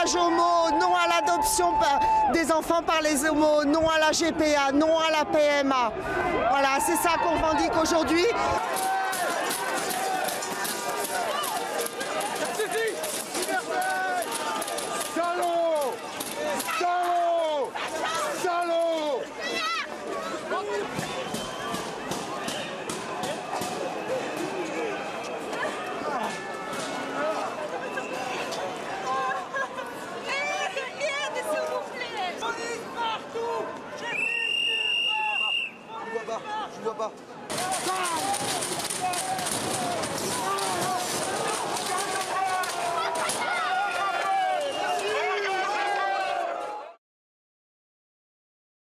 mariage homo, non à l'adoption des enfants par les homos, non à la GPA, non à la PMA. Voilà, c'est ça qu'on revendique aujourd'hui. Je vois pas.